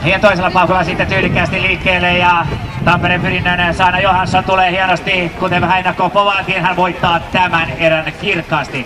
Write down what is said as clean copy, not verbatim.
Ja toisella paukulla sitten tyylikkäästi liikkeelle ja Tampereen pyrinnön Saana Johansson tulee hienosti, kuten vähän ennakkoon povaatiin, hän voittaa tämän erän kirkkaasti.